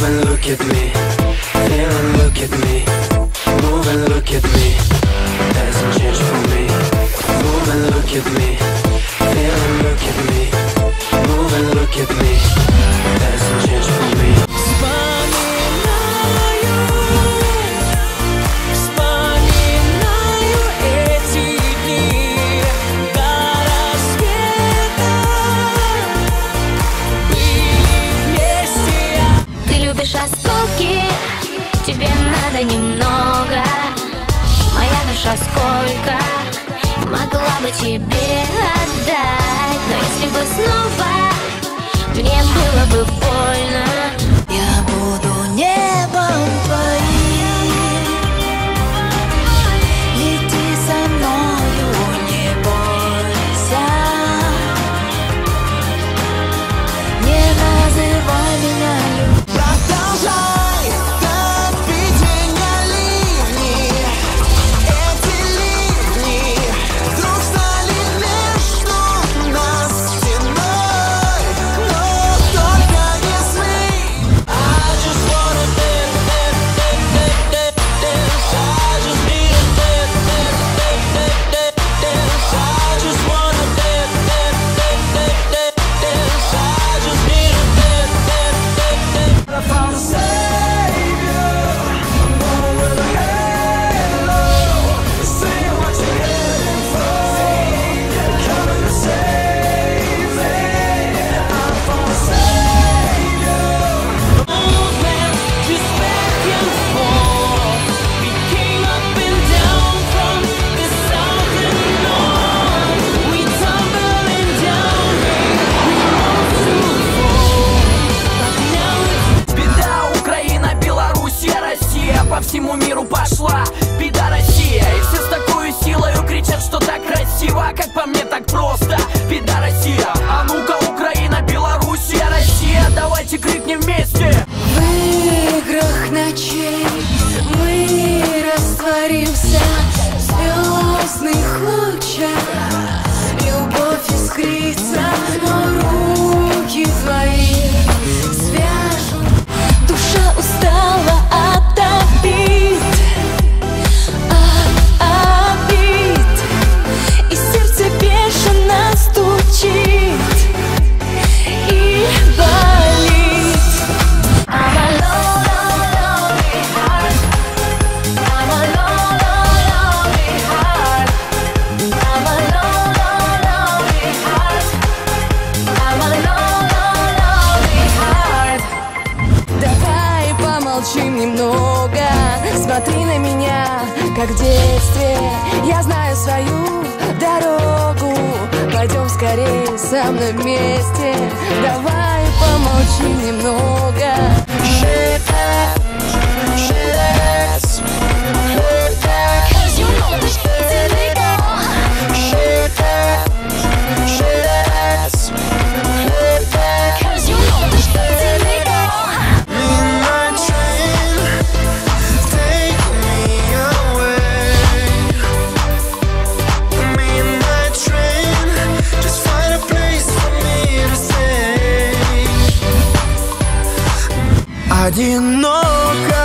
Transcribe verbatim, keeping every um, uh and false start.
Move and look at me, feel and look at me. Move and look at me, doesn't change for me. Move and look at me, feel and look at me. Move and look at me, doesn't change for me. Осколки, тебе надо немного. Моя душа сколько могла бы тебе отдать. Но если бы снова мне было бы больно, я буду небом твоим. Лети со мною, не бойся. Не называй меня любовью. Продолжай топить меня ливни. Эти ливни вдруг стали между нас стеной. Но только если I just wanna dance, dance, dance, dance, dance. I just need a dance, dance, dance, dance, dance. I just wanna dance, dance, dance, dance, dance. I just need a dance, dance, dance, dance. I found a savior, one with a halo. See what you're heading for, coming to save me. I found a savior. Movement just back and forth. We came up and down from the south and north. We tumbling down, we rose to fall. But now it's беда, Украина, Белоруссия, Россия. По всему миру пошла беда, Россия. И все с такой силой кричат, что так красиво. Как по мне, так просто. Беда, Россия. А ну-ка, Украина, Белоруссия, Россия. Давайте крикнем вместе. в играх ночей мы растворимся в звездных лучах. Любовь искрится, но руки твои свяжут. Душа устала от обид, от обид, и сердце бешено стучит и болит. I'm a lonely, lonely heart. I'm a lonely, lonely heart. I'm a lonely, lonely heart. I'm a lonely, lonely heart. Давай помолчим немного, смотри на меня, как в детстве. Я знаю свою дорогу, пойдем скорее со мной вместе. Давай помолчим немного. Shake that, shake that, shake that. 'Cause you know that it's illegal. Shake that, shake that, shake that. 'Cause you know that it's illegal. Midnight train, take me away. Midnight train, just find a place for me to stay. Одиноко